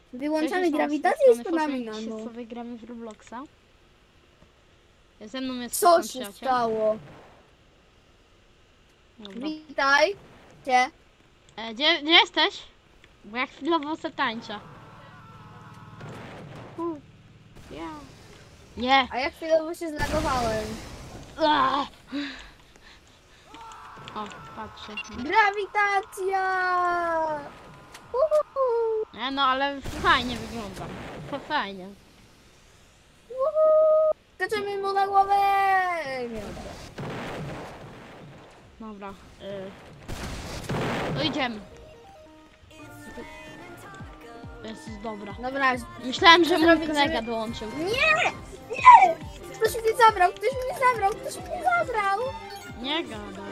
Wyłączamy grawitację i spadamy na dół. Co wygramy w Robloxa? Ze mną jest Co pan się przyjaciel. stało? Dobra. Witaj. Cię. Gdzie jesteś? Bo ja chwilowo se tańczę. Nie. A ja chwilowo się zlagowałem. O, patrzę. Grawitacja! Uhu. Nie, no ale fajnie wyglądam. Fajnie. Uhu. Skaczemy mu na głowę! Nie, Dobra. To idziemy. To jest dobra. dobra. Myślałem, że mój Zrobić kolega sobie- dołączył. Nie! Nie! Ktoś mnie zabrał, ktoś mnie zabrał, ktoś mnie zabrał! Nie gadaj.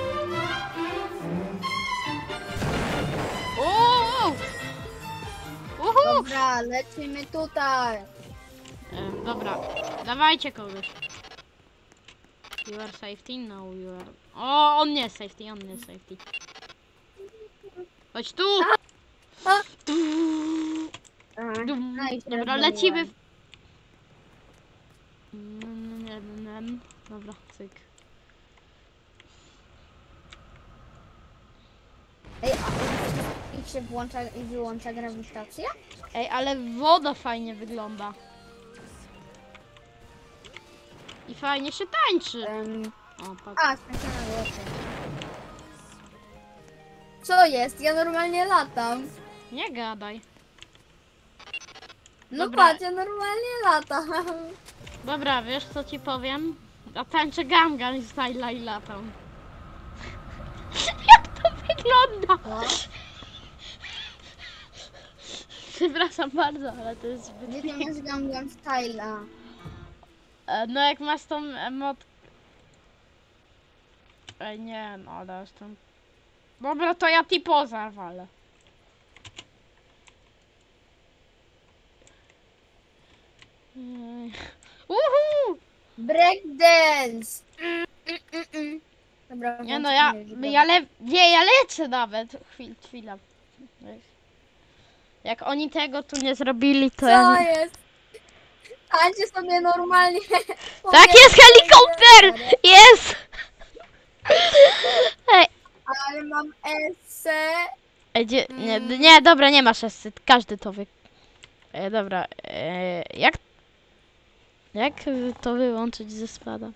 Uuu! Uhu! Dobra, lecimy tutaj. Dobra, dawajcie kogoś. You are safety? No, you are... O, on nie jest safety, on nie jest safety. Chodź tu! A. Tu. Dum. A, i się Dobra, rozwaliłem. lecimy. Dobra, cyk. Ej, a ich się włącza i wyłącza grawitacja? Ej, ale woda fajnie wygląda. I fajnie się tańczy. O, patrz. A, skończona głosy. Co jest? Ja normalnie latam. Nie gadaj. No Dobra. patrz, ja normalnie latam. Dobra, wiesz co ci powiem? A tańczę gangan style i latam. Jak to wygląda? No. Przepraszam bardzo, ale to jest zbyt... Gdzie ty masz Gangnam Style'a? No jak masz tą emot... Ej, nie, no ale jestem... Dobra, to ja tipo zawalę. Uhu! Breakdance! Dobra, Nie no, włączmy ja lecę nawet. Chwila. Jak oni tego tu nie zrobili, to Co ja... jest? Tańcie sobie normalnie. Tak, jest helikopter! Jest! Ej, Ale mam esę. nie, dobra, nie masz esy, każdy to wie. Dobra, jak to wyłączyć ze spada?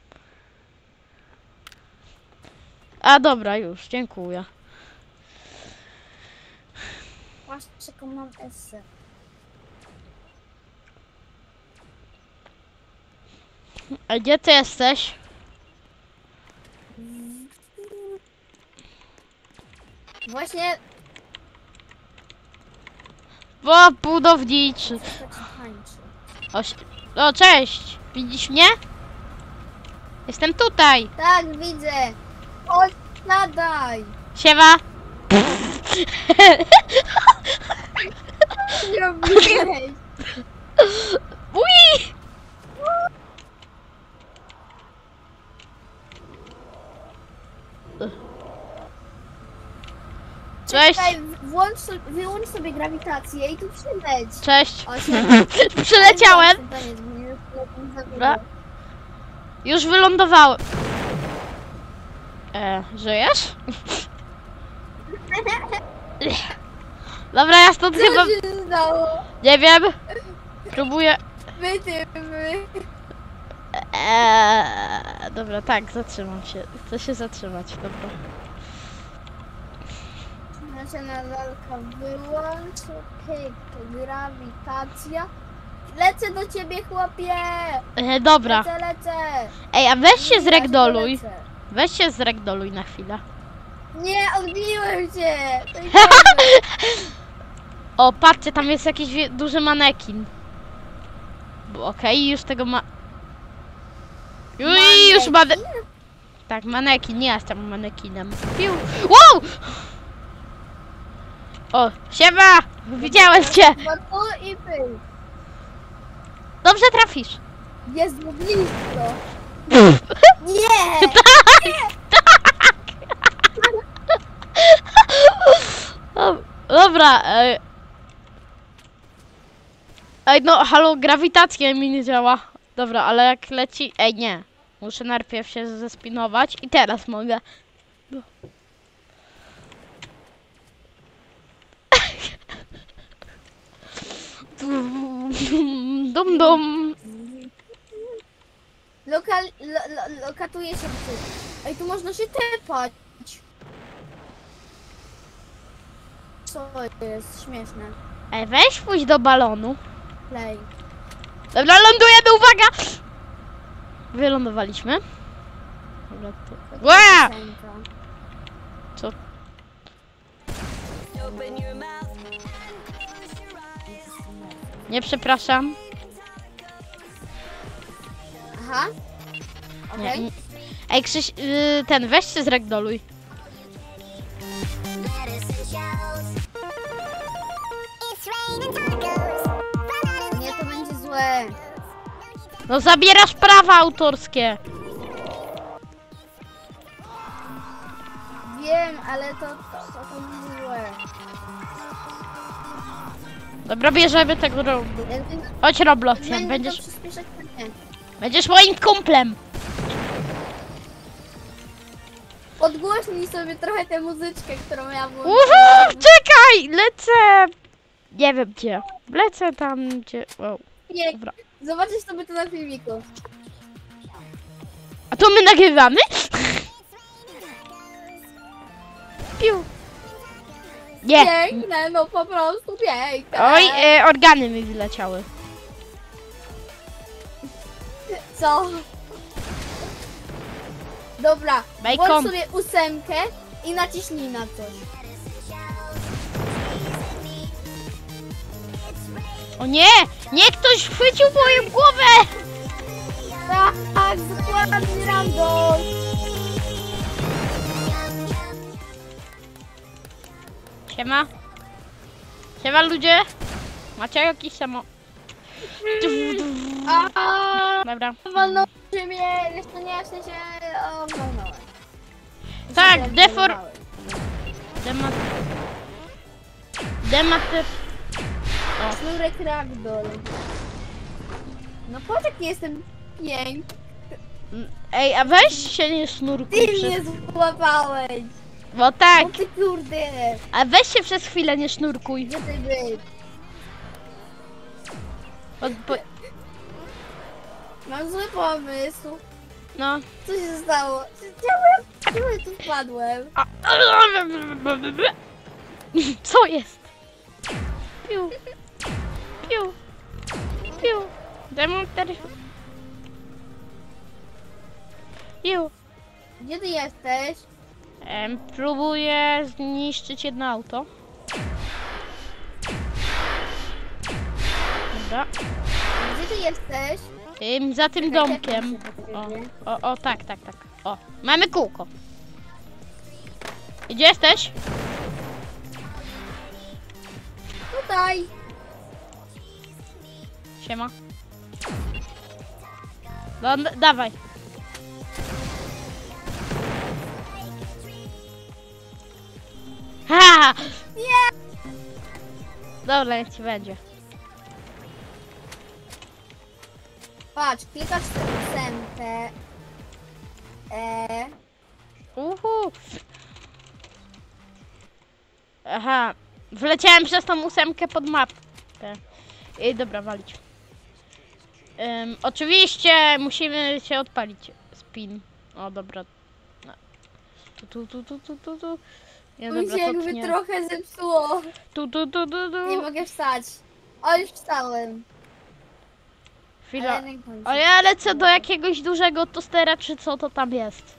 A dobra, już, dziękuję. Patrz, jaką mam esę. A gdzie ty jesteś? Właśnie O, budowniczy. tak tańczy. O, cześć! Widzisz mnie? Jestem tutaj! Tak, widzę. Chodź, nadaj. Siema! Co zrobiłeś? Ui! Cześć! Czekaj, wyłącz sobie grawitację i tu przyleć. Cześć! O, się... Przyleciałem! Dobra. Dobra. Już wylądowałem. Żyjesz? Dobra, ja stąd chyba... Co się stało? Nie wiem. Próbuję... Dobra, tak, zatrzymam się. Chcę się zatrzymać, dobra. Nasza lalka wyłącz, okej, grawitacja. Lecę do ciebie, chłopie! Dobra. Lecę! Ej, a weź się Ja zregdoluj. lecę. Weź się zregdoluj na chwilę. Nie, odbiłem się! To i O, patrzcie, tam jest jakiś duży manekin. Okej, już tego ma... Już Manekin? Tak, manekin, nie jestem manekinem. Piu. Wow! O, siema! Widziałem cię! Bo tu i pył. Dobrze trafisz. Jest blisko. Nie! Dobra. Ej, no halo, grawitacja mi nie działa. Dobra, ale jak leci... Ej, nie. Muszę najpierw się zespinować i teraz mogę. No. Dum dum. Lokatuje się psy. Ej, tu można się tepać. Co jest śmieszne? Ej, weź pójść do balonu. Play. Dobra, lądujemy, uwaga! Wylądowaliśmy. Dobra, to... Ła! Piosenka. Co? Nie, przepraszam. Aha. Nie, Okej. nie. Ej, Krzyś, ten, weź się zragdoluj. Nie, to będzie złe. No zabierasz prawa autorskie. Wiem, ale to będzie złe. Dobra, bierzemy tego Robloxa. Chodź Robloxem, Będziesz... To przyspieszać, to nie. będziesz moim kumplem. Podgłośnij sobie trochę tę muzyczkę, którą ja włączyłam. Uhu, czekaj, lecę. Nie wiem gdzie. Lecę tam gdzie... Wow. Nie, Dobra. zobaczysz sobie to na filmiku. A to my nagrywamy? Piu. Nie. Piękne, no po prostu piękne. Oj, organy mi wyleciały. Co? Dobra, Bacon. włącz sobie 8 i naciśnij na coś. O nie! Nie, ktoś chwycił moją głowę! Tak, dokładnie random. Siema. Siema ludzie. Macie jakiś samo... Dobra. Walnąłeś mnie, jeszcze nie, w sensie... O, walnąłem. Tak, Dematy... Sznurek ragdoll. No patrz jaki jestem piękny. Ej, a weź się nie sznurkuj Ty mnie złapałeś. Bo tak. O ty kurde. A weź się przez chwilę nie sznurkuj. Gdzie ty być? Mam zły pomysł. No. Co się stało? Czemu ja tu wpadłem? Co jest? Piu. Piu. Piu. Demonter. Piu. Gdzie ty jesteś? Próbuję zniszczyć jedno auto. Dobra. Gdzie ty jesteś? Za tym domkiem. O, tak. O, mamy kółko. Gdzie jesteś? Tutaj. Siema. No, dawaj. Ha! Nie. Dobra, jak ci będzie. Patrz, klikasz w tę 8. Uhu. Aha. Wleciałem przez tą 8 pod mapkę. Dobra, walić. Oczywiście musimy się odpalić. Spin. O, dobra. No. Tu. Nie, Mi się jakby nie. trochę zepsuło. Tu. Nie mogę wstać. O, już wstałem. Chwila. Ale nie kończę. A ja lecę do jakiegoś dużego tostera, czy co to tam jest.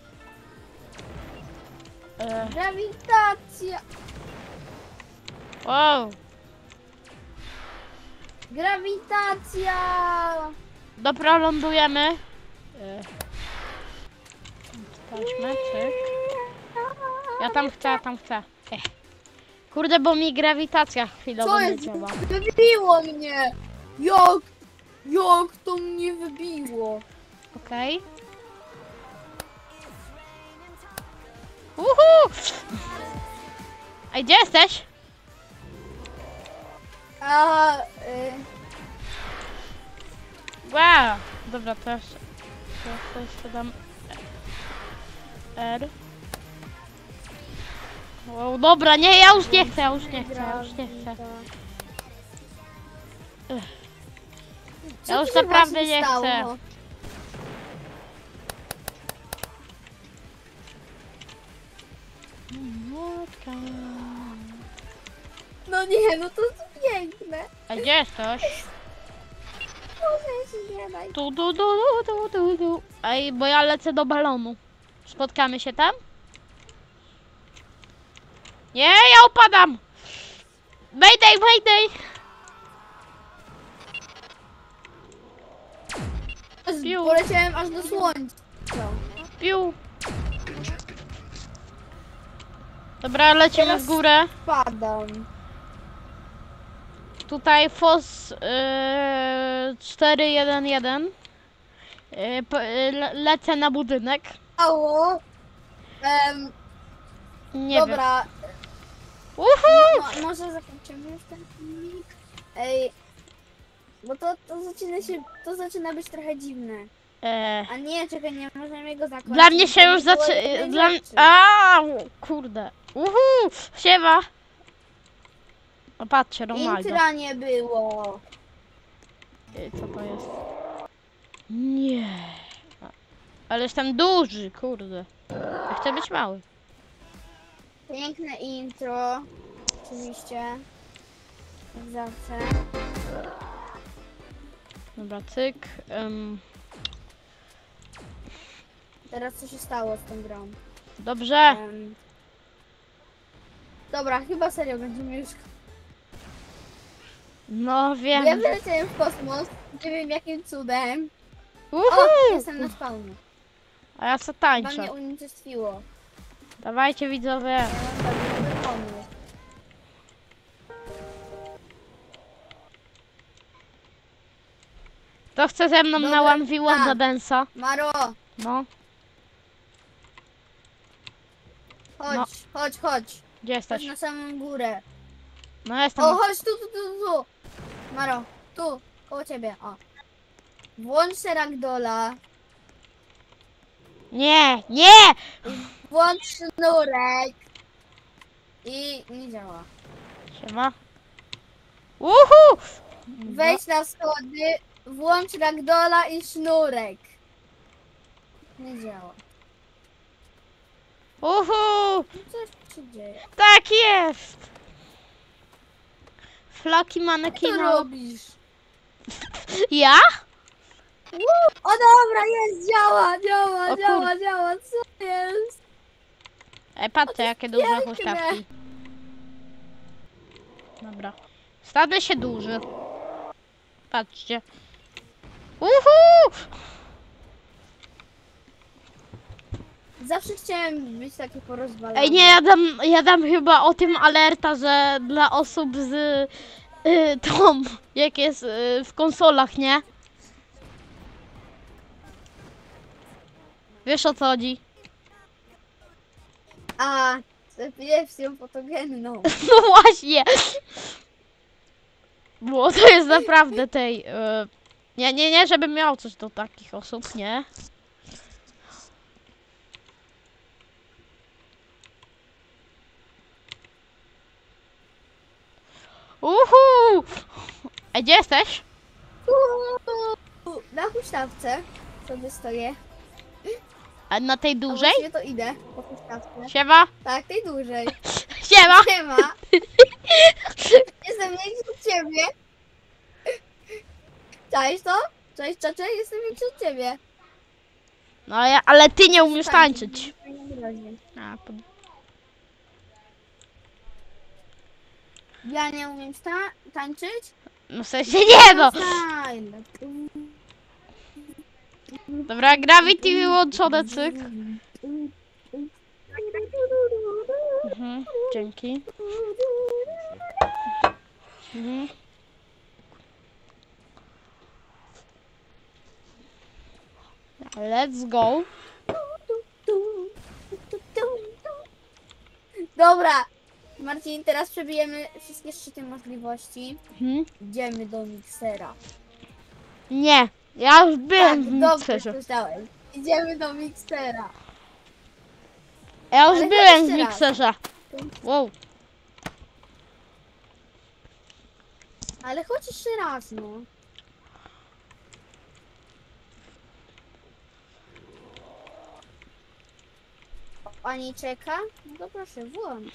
Grawitacja. Wow. Grawitacja. Dobra, lądujemy. Sprawdźmy, cyk. Ja tam chcę. Kurde, bo mi grawitacja chwilowo Co nie jest? działa. Wybiło mnie. Jak to mnie wybiło? Okej. Uhu! A gdzie jesteś? Wow. Dobra, to jeszcze dam R. Wow, dobra, nie, ja już nie chcę. Co Ja już tu się naprawdę właśnie nie stało? chcę. No nie, no to piękne. A gdzie jesteś? Proszę się nie daj. Tu. Ej, bo ja lecę do balonu. Spotkamy się tam? Nie, ja upadam! Mayday! Piu. Poleciałem aż do słońca. Piu! Dobra, lecimy Teraz- w górę. Padam. Tutaj FOS 411. Lecę na budynek. Mało. Nie Dobra, wiem. Uhu! może zakończymy już ten filmik. Ej, bo to zaczyna być trochę dziwne. A nie, czekaj, nie możemy go zakończyć. Dla mnie się bo już nie było zaczyna. jednej Dla... rzeczy. A, kurde. Siema. O, patrzcie, Ronaldo. Intra nie było. Co to jest? Nie. Ale jestem duży, kurde. Ja chcę być mały. Piękne intro. Oczywiście. Jak zawsze. Dobra, cyk. Teraz co się stało z tą grą? Dobrze. Dobra, chyba serio będziemy już... No wiem. Ja wyleciałem w kosmos. Nie wiem jakim cudem. O, jestem na spawnie. A ja se Chyba tańczę. mnie unicestwiło. Dawajcie widzowie. Ja mam dobry pomysł. Kto chce ze mną Dobra, na 1v1 tak. za Densa? Maro, No. chodź, No. chodź. Gdzie Chodź jesteś? na samą górę. No jestem. O, chodź tu. Maro, tu, koło ciebie, o. Włącz się ragdola, Nie! włącz sznurek i nie działa. Siema. Uhu! Wejdź na schody, włącz ragdola i sznurek. Nie działa. Uhu! Co się dzieje? Tak jest! Flaki Co manekina. robisz? Ja? O dobra, jest, działa, O działa, co jest? Ej, patrzcie jakie duże piękne. huśtawki. Dobra. Stanę się duży. Patrzcie. Uhu! Zawsze chciałem być taki porozwalony. Ej, nie, ja dam chyba o tym alerta, że dla osób z tą, jak jest w konsolach, nie? Wiesz o co chodzi? A, z epilepsją fotogenną. No właśnie! Bo to jest naprawdę tej... nie, żebym miał coś do takich osób, nie? Uhu! Ej, gdzie jesteś? Na huśtawce sobie stoję. A na tej A dużej? właściwie to idę po huśtawce. Siema! Tak, tej dużej. Siema! Nie ma. Jestem większy od ciebie. Cześć to? Cześć czacze, jestem większy od ciebie. No ale ty nie umiesz tańczyć. A, Ja nie umiem tańczyć? no w sensie nie no! Style. Dobra, Gravity wyłączone, cyk. Dzięki. Let's go. Dobra, Marcin, teraz przebijemy wszystkie szczyty możliwości. Mhm. Idziemy do miksera. Nie, Ja już Tak, byłem w dobrze mikserze. słyszałem. Idziemy do miksera. Ja już Ale byłem chodź w jeszcze raz. mikserze. Wow. Ale chodź jeszcze raz, no. Pani czeka? No to proszę, włącz.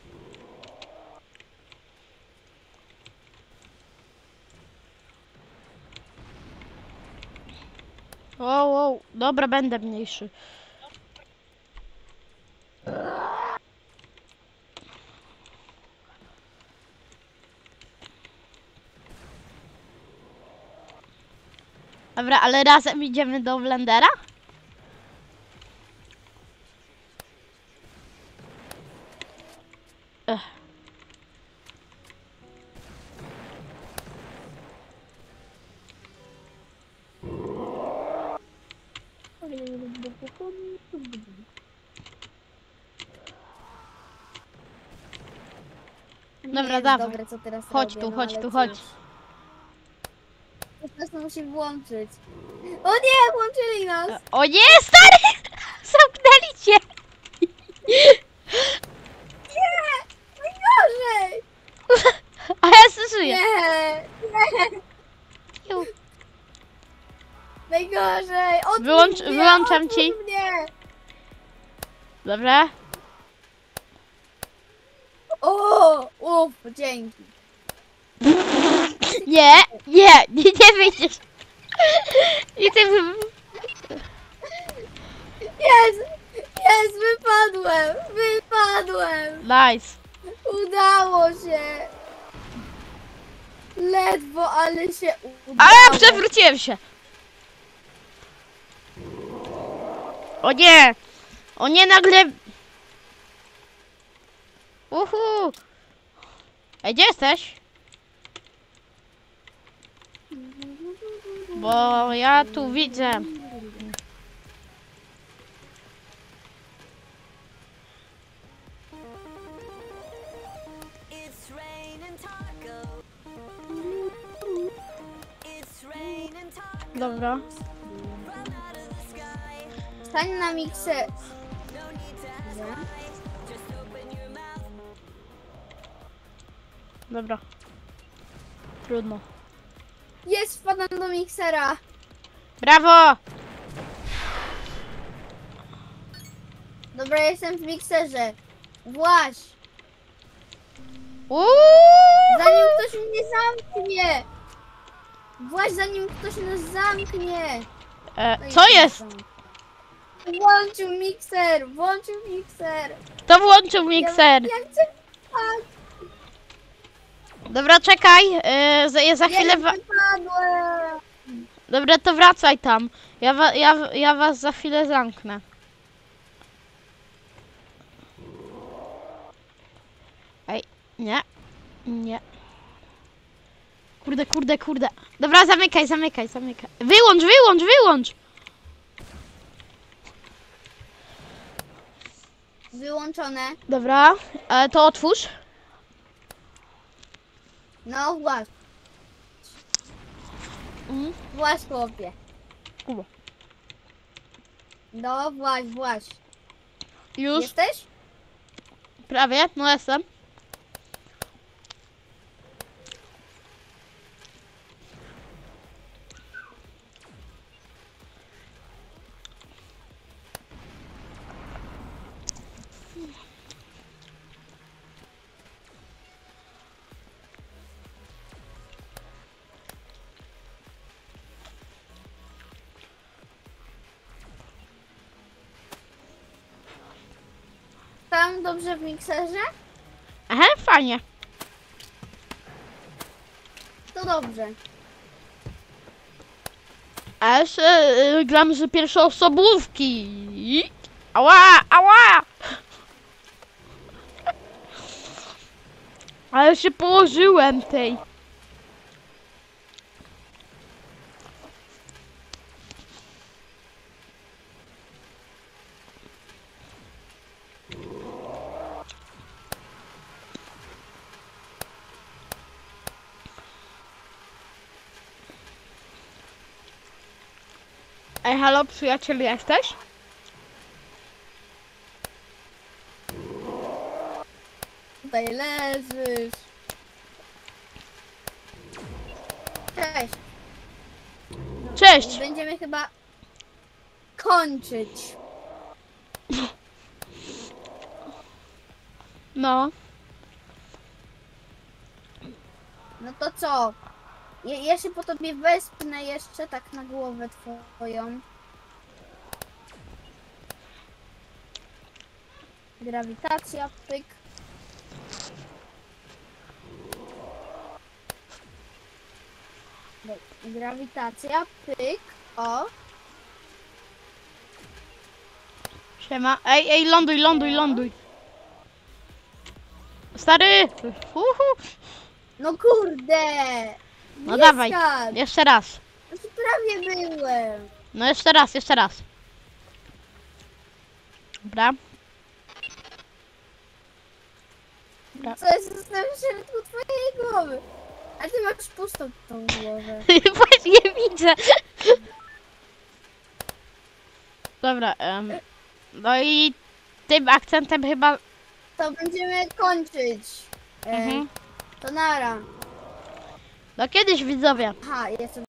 Wow, wow. Dobra, będę mniejszy. Dobra, ale razem idziemy do blendera? Ech. Nie Dobra, jest dawaj. dobre, co teraz Chodź robię, tu, no, chodź ale tu, cóż. chodź. Ktoś nas musi włączyć. O nie, włączyli nas! O nie, stary! Zamknęli cię! Nie! Najgorzej! A ja żyję. Nie! Ju. Najgorzej! Odpuść mnie, Wyłączam odpuść ci. mnie! Dobra. O! Uff, dzięki. Nie wyjdziesz. I ty... Jest, wypadłem! Nice. Udało się! Ledwo, ale się udało. A ja przewróciłem się. O nie! O nie, nagle... Uhu! Ej, gdzie jesteś? Bo ja tu widzę. Dobra. Stań na mikser. Dobra. Trudno. Jest, wpadam do miksera. Brawo! Dobra, jestem w mikserze. Właź. Uuu! Zanim ktoś mnie zamknie. Właź, zanim ktoś nas zamknie. No i Co jest? zamknął. Włączył mikser. Kto włączył mikser? Ja chcę spać. Dobra, czekaj. Za chwilę... Wypadłem. Dobra, to wracaj tam. Ja was za chwilę zamknę. Ej, nie. Nie. Kurde. Dobra, zamykaj. Wyłącz! Wyłączone. Dobra, to otwórz. No właź. Mhm. Właź, chłopie. Kuba. No właź. Już, Jesteś? prawie, no jestem. Tam dobrze w mikserze? Aha, fajnie. To dobrze. A jeszcze gram z pierwszoosobówki. Ała! Ale się położyłem tej. Ej, halo, przyjaciel, jesteś? Tutaj leżysz. Cześć. Cześć! Będziemy chyba kończyć. No. No to co? Ja się po tobie wespnę jeszcze tak na głowę twoją. Grawitacja, pyk. Grawitacja, pyk. O. Siema. Ej, ląduj. Stary! Uhu. No kurde! No Nie dawaj, skacz. jeszcze raz. No to prawie byłem. No jeszcze raz. Dobra. Co jest w środku twojej głowy? A ty masz pustą tą głowę. Właśnie widzę. Dobra, no i tym akcentem chyba... To będziemy kończyć. Mhm. To nara. No kiedyś widzowie. Aha, jestem